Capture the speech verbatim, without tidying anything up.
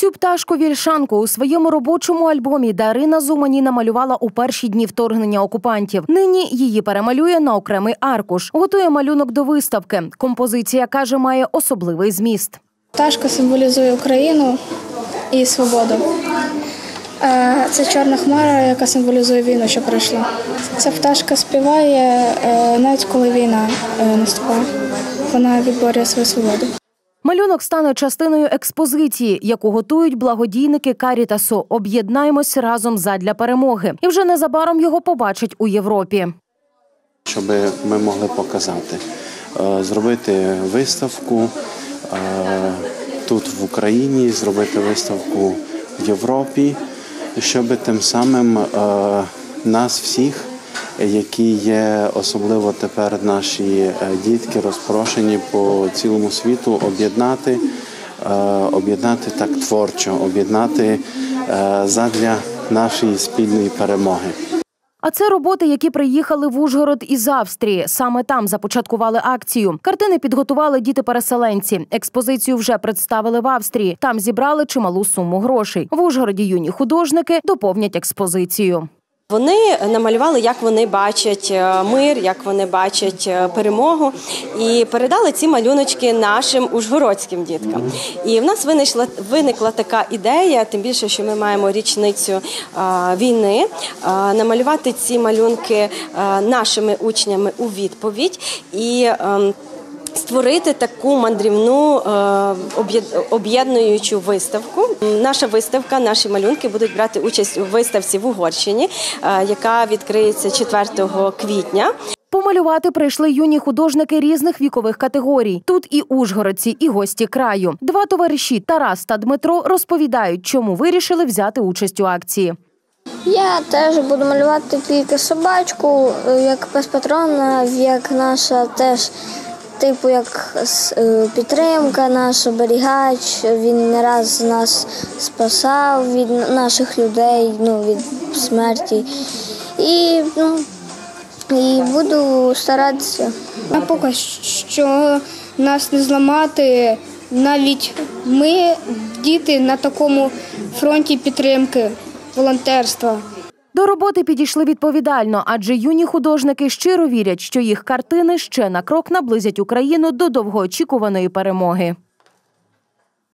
Цю пташку-вільшанку у своєму робочому альбомі Дарина Зумані намалювала у перші дні вторгнення окупантів. Нині її перемалює на окремий аркуш. Готує малюнок до виставки. Композиція, каже, має особливий зміст. Пташка символізує Україну і свободу. Це чорна хмара, яка символізує війну, що пройшла. Ця пташка співає навіть коли війна наступає. Вона відборює свою свободу. Малюнок стане частиною експозиції, яку готують благодійники Карітасу «Об'єднаємось разом задля перемоги». І вже незабаром його побачать у Європі. Щоб ми могли показати, зробити виставку тут в Україні, зробити виставку в Європі, щоб тим самим нас всіх, які є особливо тепер наші дітки розпрошені по цілому світу, об'єднати, об'єднати так творчо, об'єднати задля нашої спільної перемоги. А це роботи, які приїхали в Ужгород із Австрії. Саме там започаткували акцію. Картини підготували діти-переселенці. Експозицію вже представили в Австрії. Там зібрали чималу суму грошей. В Ужгороді юні художники доповнять експозицію. Вони намалювали, як вони бачать мир, як вони бачать перемогу, і передали ці малюночки нашим ужгородським діткам. І в нас виникла, виникла така ідея, тим більше, що ми маємо річницю а, війни, а, намалювати ці малюнки а, нашими учнями у відповідь і а, створити таку мандрівну об'єднуючу виставку. Наша виставка, наші малюнки будуть брати участь у виставці в Угорщині, яка відкриється четвертого квітня. Помалювати прийшли юні художники різних вікових категорій. Тут і ужгородці, і гості краю. Два товариші Тарас та Дмитро розповідають, чому вирішили взяти участь у акції. Я теж буду малювати тільки собачку, як пес-патрона, як наша теж типу як підтримка, наш оберігач, він не раз нас спасав від наших людей, ну, від смерті. І, ну, і буду старатися. А поки що нас не зламати, навіть ми, діти, на такому фронті підтримки, волонтерства. До роботи підійшли відповідально, адже юні художники щиро вірять, що їх картини ще на крок наблизять Україну до довгоочікуваної перемоги.